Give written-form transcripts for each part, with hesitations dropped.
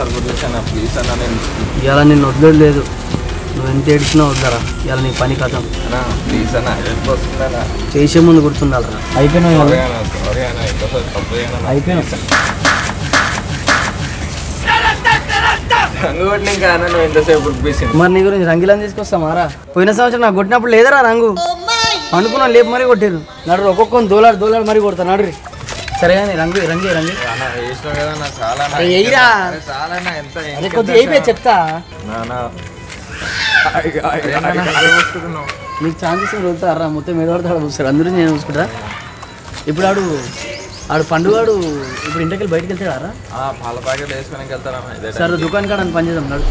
ఒక్కసారి గుర్తించాను ప్లీజ్ అన్న. నేను ఇవాళ నిన్ను వదిలేదు, నువ్వు ఎంత ఏడిచినా వద్దారా, ఇవాళ నీ పని కథం. ప్లీజ్ అన్న వస్తుందా చేసే ముందు గుర్తుండాలరా. అయిపోయినా అయిపోయినా రంగు ఇంకా నువ్వు ఎంతసేపు ఉడిపేసింది. మరి నీ గురించి రంగులని తీసుకొస్తామారా? పోయిన సంవత్సరం నాకు కొట్టినప్పుడు లేదరా రంగు, అనుకున్నా లేపు మరీ కొట్టారు. నడు ఒక్కొక్కని దోలాడు మరీ కొడతా నడు. సరే కానీ రంగు రంగు రంగు కొద్దిగా అయిపోయి చెప్తా. నీకు ఛాన్సెస్ వదులుతారా? మొత్తం ఏడవడతాడు చూస్తాడు, అందరూ నేను చూసుకుంటా. ఇప్పుడు ఆడు పండుగాడు ఇప్పుడు ఇంటికి బయటకు వెళ్తాడారా? పాల ప్యాకెట్ వేసుకొని వెళ్తారా? సరే దుకాణం కాడ పని చేద్దాం నాడు.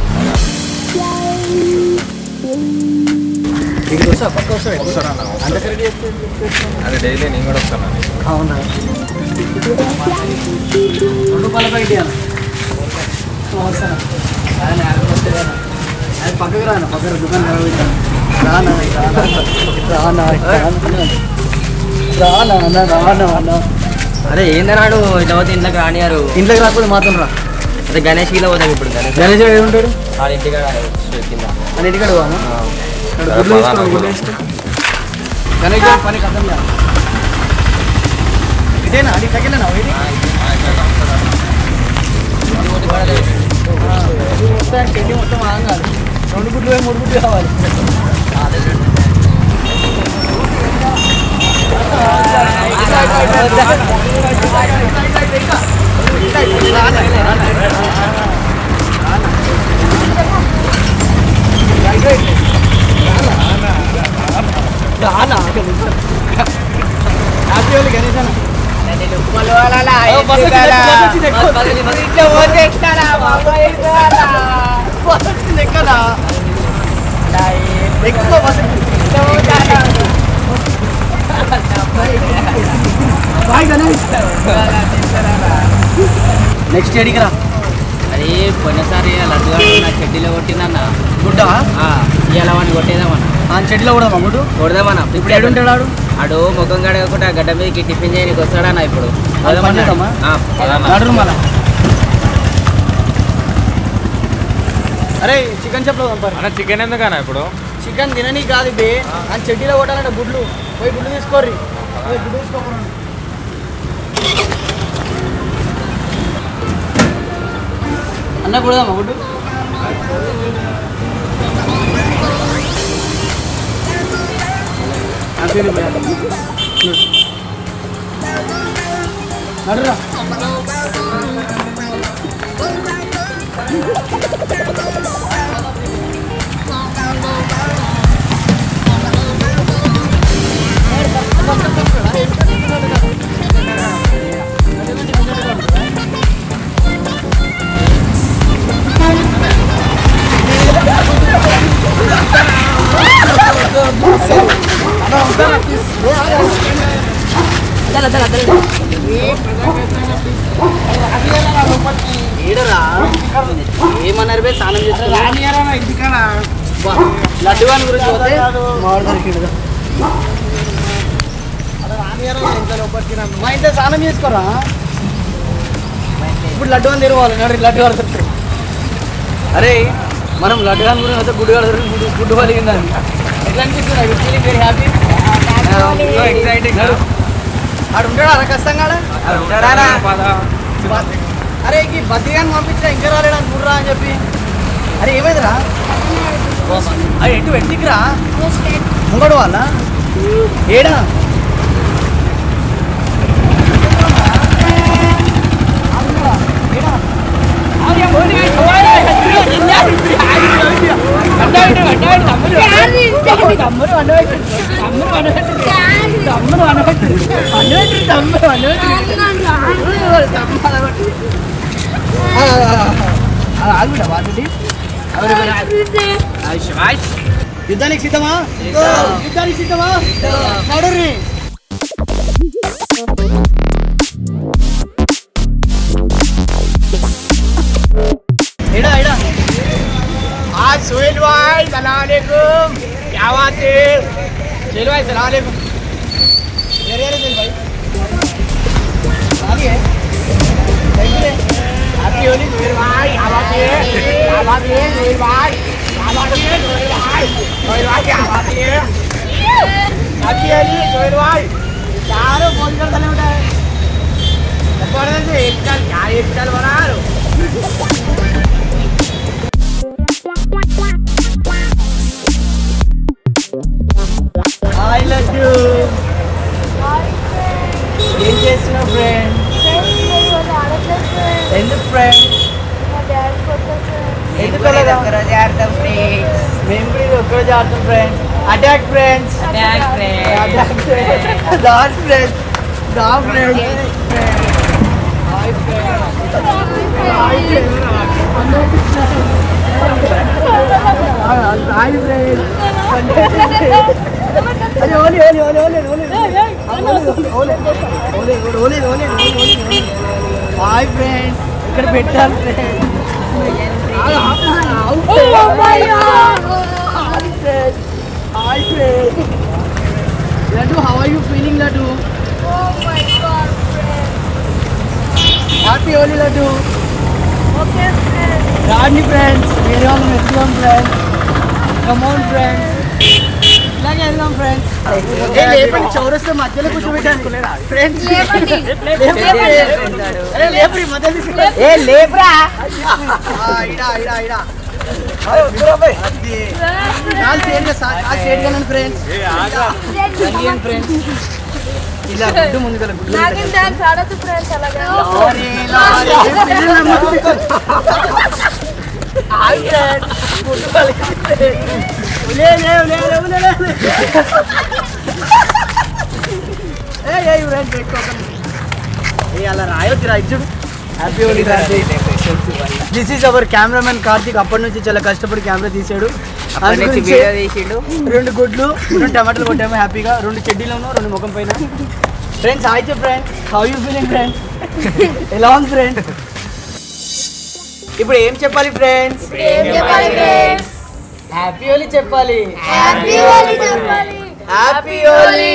ఇక్కడికి వస్తా, పక్క వస్తాడు అంత కరెక్ట్ చేస్తే. అదే డైలీ నేను కూడా వస్తాను. అవునా? 2 పాల ప్యాకెట్ ఇవ్వాలి. అది పక్కకు రాను, పక్కన దుకాణం కలవచ్చాను. రానా అరే ఏందన్నాడు ఇట్లా పోతే ఇంట్లోకి రానియారు. ఇంట్లోకి రాకపోతే మాత్రం రా. అదే గణేష్ గిలో పోతాం ఇప్పుడు. గణేష్ ఏడు ఉంటాడు వాళ్ళ ఇంటికాడ కింద. అని ఇంటికాడ గణేష్ పని కథం ఇదేనా? అది తగ్గిలేనా? చెడ్డి మొత్తం ఆగాలి. 2 గుడ్లు 3 గుడ్లు కావాలి. నెక్స్ట్ ఏడికి రా. అది పోయినసారి లడ్డుగాడు నా చెడ్డీలో కొట్టిందన్న. గుడ్డ ఇలా వాడిని కొట్టేదామన్నా. ఆ చెడ్డీలో కూడా గుడ్డు కొడదామన్నా. ఇప్పుడు ఏడుంటాడు? ఆడు ముఖం కడగకుండా గడ్డ మీదకి టిఫిన్ చేయడానికి వస్తాడన్నా. ఇప్పుడు అరే చికెన్ చెప్పలేదు. చికెన్ ఎందుకన్నా? ఇప్పుడు చికెన్ తినని కాదు బే, అని చెడ్డీలో కొట్టాలంటే గుడ్లు. పోయి గుడ్లు తీసుకోర్రి. గుడ్డు తీసుకోకుండా అన్న కొడదామా గుడ్డు? నడురా. ఏమన్నారు బే? స్నానం చేస్తారు లడ్డు అని గురించి పోతే మామిడి దొరికిండు. మా ఇంట్లో స్నానం చేసుకోరా? ఇప్పుడు లడ్డు అని తెరవాలి. లడ్డు అని దొరుకుతారు. అరే మనం లడ్డు అని గురించి అయితే గుడ్డు గుడ్డు పలిగిందని ఎట్లా అనిపిస్తుంది? Feeling very happy, exciting. ఆడు ఉంటాడా కష్టంగా? అరే ఈ బద్రిగాని పంపించా ఇంకా రాలేడానికి గుర్రా అని చెప్పి. అరే ఏమైందిరా? అది ఎటు ఎట్టికిరా ముంగడు వాళ్ళ ఏడా? యుద్ధానికి సిద్ధమా? యుద్ధానికి సిద్ధమా? నడుర్రి. एड़ा एड़ा आज सोहेल भाई सलाम अलैकुम, क्या बात है? सोहेल भाई सलाम अलैकुम. अरे अरे सोहेल भाई आगे है, thank you. Happy Holi Joel భాయ్ क्या बात है జోయల్ భాయ్ क्या बात है జోయల్ భాయ్ क्या बात है हैप्पी होली జోయల్ భాయ్ यार फोन कर चले उठा पड़े से एक साल क्या एक साल बना रो I love you ఏం చేస్తున్నావు ఫ్రెండ్ ఎందుకు ఫ్రెండ్ ఎందుకు ఒక్కరోజు ఆడతాం ఫ్రెండ్స్ మేము కూడా ఇది ఒక్కరోజు ఆడతాం friends attack friends attack friends dot friends dot friends hi friends hi friends అరే ఓలే ఓలే ఓలే ఓలే ఓలే ఓలే ఓలే ఓలే హాయ్ ఫ్రెండ్స్ ఇక్కడ పెట్టాలి friends Hi friend. Laddu, how are you feeling, Laddu? Oh my God, friend. Happy Holi, Laddu. Okay, friend. Radni friends, we are all Muslim friends. Come on friends. ఇలాగే వెళ్దాం ఫ్రెండ్స్. ఏ లేపండి చౌరస్తా మధ్యలో కూర్చోబెట్టాను friends. లేపండి. ఏ లేపరి మధ్యలో తీసుకురా. ఏ లేబ్రా ఇడా ఇడా ఇడా. అరే ఉత్తరా బై. కాల్ చేయండి కాల్ చేయండి ఫ్రెండ్స్. Indian friends. ఇలా గుడ్డు ముందుగా గుడ్డు. నాగిన్ డాన్స్ ఆడొద్దు ఫ్రెండ్స్ అలాగా. Lorry lorry. Hi friends. గుడ్డు పలికి. లే లే లే లే లే. ఏ ఫ్రెండ్స్ పెట్టుకోకండి. ఏ అలా రాయొద్దురా ఇచ్చుడు. Happy Holi Karthik. This is our cameraman Karthik. అప్పటి నుంచి చాలా కష్టపడి కెమెరా తీసాడు. రెండు గుడ్లు 2 టమాటాలు కొట్టాము హ్యాపీగా. 2 చెడ్డీలోను 2 ముఖం పైన. ఫ్రెండ్స్ హాయ్ చెప్పు friends. How you feeling friends? ఎలా ఉంది ఫ్రెండ్స్? ఇప్పుడు ఏం చెప్పాలి ఫ్రెండ్స్? హ్యాపీ హోలీ చెప్పాలి. హ్యాపీ హోలీ చెప్పాలి. హ్యాపీ హోలీ.